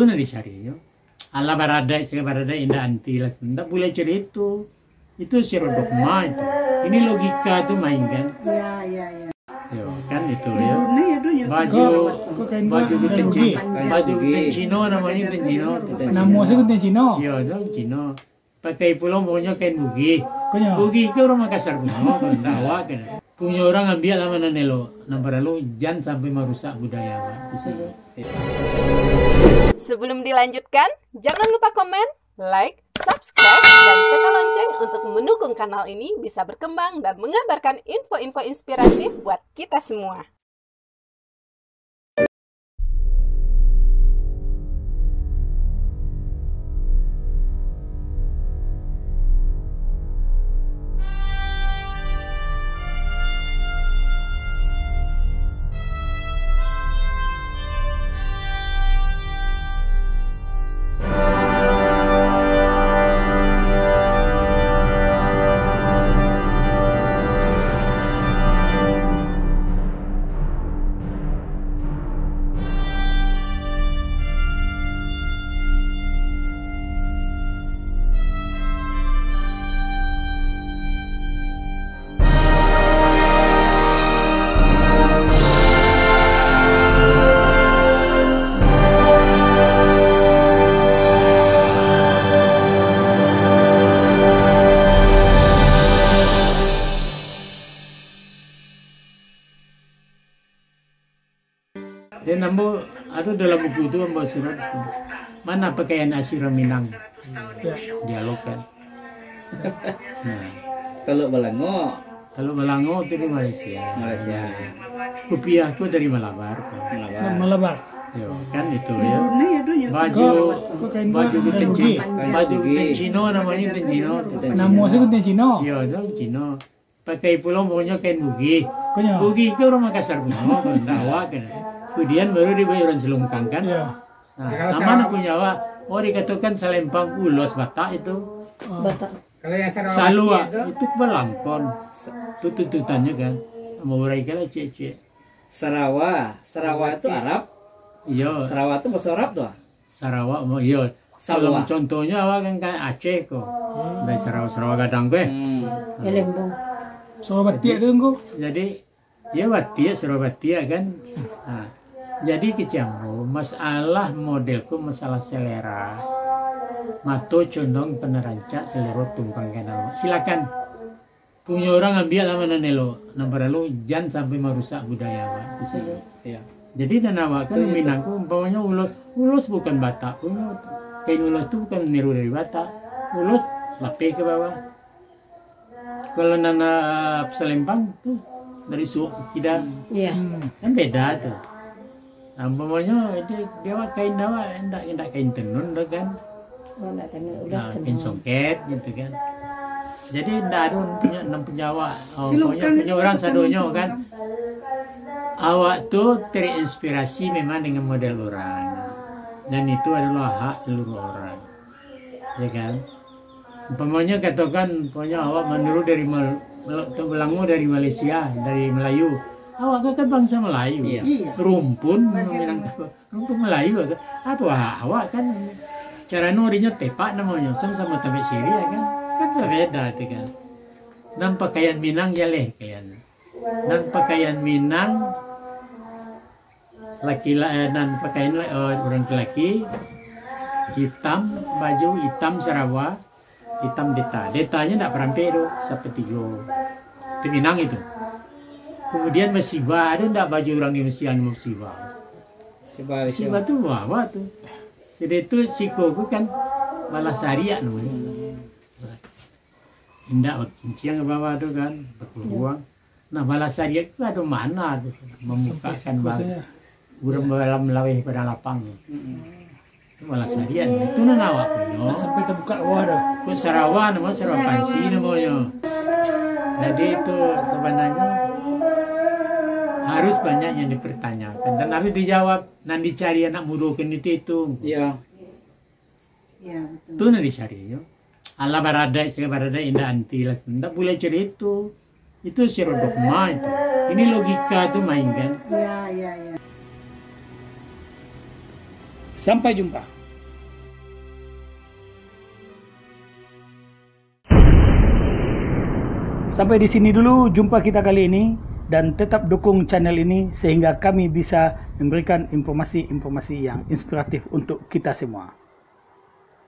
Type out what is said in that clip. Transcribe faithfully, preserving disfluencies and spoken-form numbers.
nanti cari yo. Ala barada, saya barada indah anti lah. Tidak boleh cerita. Itu secara dogma itu. Ini logika tuh main kan. Iya, iya, iya. Yo, kan itu ya. Baju, baju guten Cino, baju guten Cino namanya guten Cino. Nama saya guten Cino. Iya, itu Cino. Pakai pulau pokoknya kain bugi. Konya. Bugi itu orang Makassar kuno, dawa kan. Punya orang ambil lama nanelo, nampak lalu jangan sampai merusak budaya Pak. Sebelum dilanjutkan, jangan lupa komen, like, subscribe, dan tekan lonceng untuk mendukung kanal ini bisa berkembang dan mengabarkan info-info inspiratif buat kita semua. Dan ambo ada dalam buku itu ambo surat itu. Mana pakaian Asyura Minang? Ya. Dialog kan. Nah, Kalau Balango, kalau Malango itu dari Malaysia. Malaysia, Kupiahku dari Malabar. Kan. Malabar, Malabar. Yo, kan itu ya. Baju, Kok kain baju dari guten Bugi. Cino, baju guten Cino namanya guten Cino. Nama saya guten Cino. Iya, itu Cino. Pakai pulau pokoknya kain bugi. Konya. Bugi itu orang Makassar kuno, dawa kan. Kemudian baru dibayar orang Selungkang kan. Iya. Nah, nama punya wa, oh dikatakan Salempang ulos Batak itu. Batak. Kalau yang Sarawak Salua itu, itu belangkon. Itu tuntutannya kan. Mau mereka lah cek-cek. Sarawak, Sarawak itu Arab, Iya, Sarawak itu bahasa Arab tuh. Sarawak mau iya. Salua. Kalau contohnya awak kan kayak Aceh kok. Dari Sarawak Sarawak Gadang gue. Hmm. Ya Lembong. Sobat tiak tu engkau. Jadi ya batia Sarawak batia kan. Nah, jadi kecambu masalah modelku masalah selera. Mato condong penerancak selera tungkang kenal. Silakan. Punya orang ambil lama nanelo, nampak lalu jangan sampai merusak budaya Pak. Itu saja. Iya. Jadi dan awak kan Minangku umpamanya ulos, ulos bukan Batak punya. Kain ulos itu bukan niru dari Batak. Ulos lapis ke bawah. Kalau nana Selempang tuh dari suuk tidak Iya. kan beda tuh. Nah, umpamanya dia dia kain dawa enggak enggak kain tenun dah kan. Oh, enggak tahu udah Nah, kain songket gitu kan. Jadi enggak ada orang punya enam penjawa. Oh, punya, punya orang sadonyo kan. Awak tuh terinspirasi memang dengan model orang. Dan itu adalah hak seluruh orang. Ya kan? Umpamanya katakan punya awak menurut dari Mal Belango dari Malaysia, dari Melayu. Awak kan bangsa Melayu. Iya. Rumpun memang rumpun Melayu apa awak kan cara nurinya tepak namanya sama-sama tabe siri ya kan. Kan berbeda itu kan. Dan pakaian Minang ya leh kayaknya. Dan pakaian Minang laki-laki dan pakaian uh, orang laki hitam, baju hitam Sarawak, hitam deta. Detanya tidak perampe itu seperti jo. Itu Minang itu. Kemudian Mesiba ada tidak baju orang Indonesia Mesiba. Sebab Mesiba tuh wawa tuh. Jadi itu siko itu kan Malasari namanya. Indah cincang ke bawah tuh kan berpeluang. Nah Malasari itu ada mana tuh membukakan bal. Burung dalam melawih pada lapang. Itu Malasari itu nanawa punya. Sampai terbuka bawah dah. Kok Sarawak namanya Sarawak Pansi namanya. Jadi itu sebenarnya harus banyak yang dipertanyakan dan harus dijawab. Nanti dicari anak murukan itu itu. Iya. Iya, betul. Itu nanti dicari yo. Ala barada, saya barada indah anti lah. Tidak boleh cerita. Itu secara dogma itu. Ini logika tuh main kan. Iya, iya, iya. Sampai jumpa. Sampai di sini dulu jumpa kita kali ini, dan tetap dukung channel ini sehingga kami bisa memberikan informasi-informasi yang inspiratif untuk kita semua.